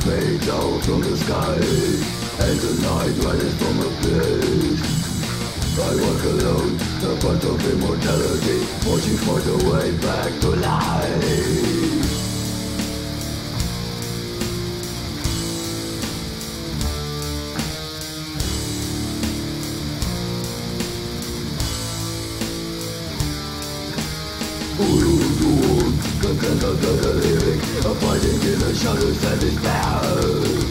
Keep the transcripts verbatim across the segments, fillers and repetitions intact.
fade down from the sky, and the night rises from a place. I walk alone, the path of immortality, watching for the way back to life. The clan of the living are fighting in the shadows and despair.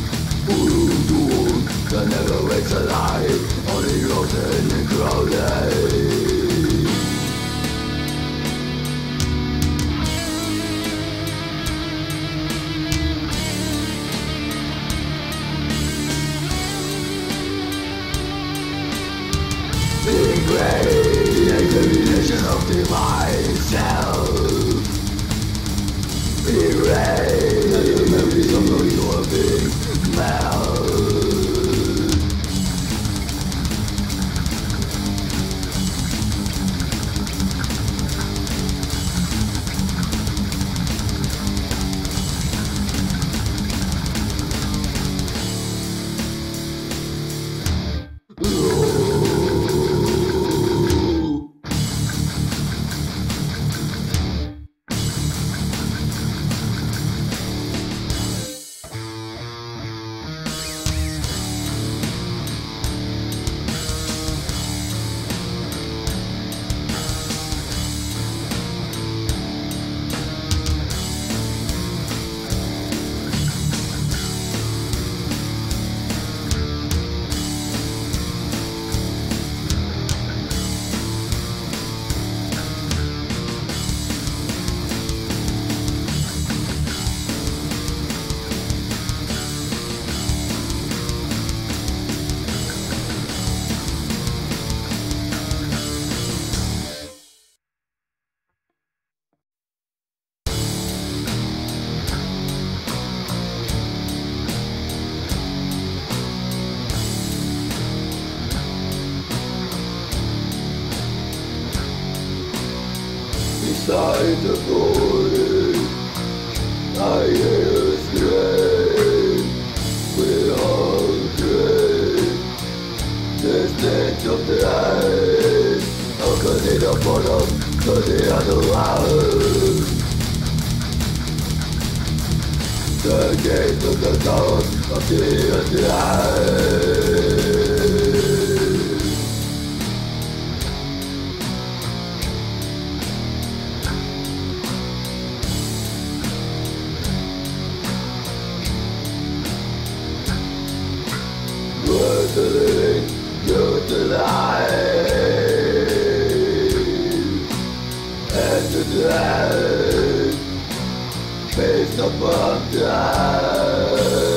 Ooh, that never wakes alive, only rotten and crowded. Being great, the examination of divine self. Erase the memories of those who are being smelled. Beside the void, I hear a scream. We all dream the stench of the eyes. How could it have bottom to the other world? The gate of the dawn of the Undead. The living, you're the life, and the dead, based upon death.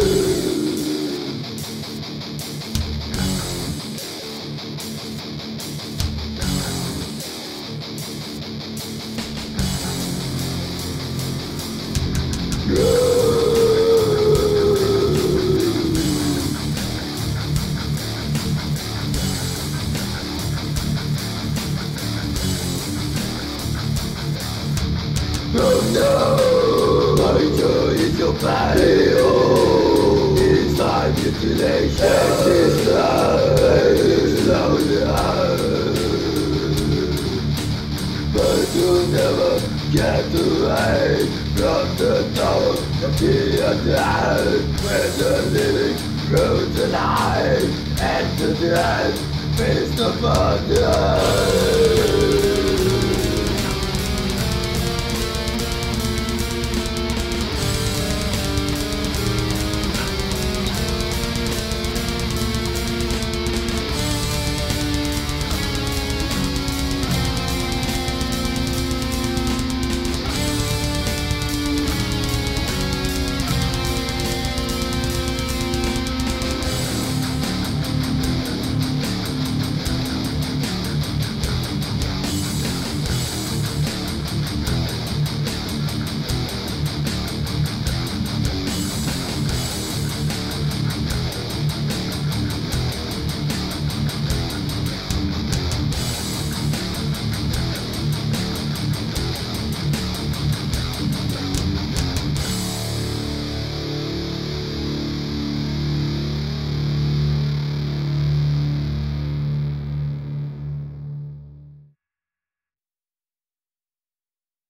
Yeah. Oh no, my joy is your pain. Oh, inside mutilation, it's love, it's love. But you never get away from the tower of the Undead, where the living grows alive, and the dead face the death.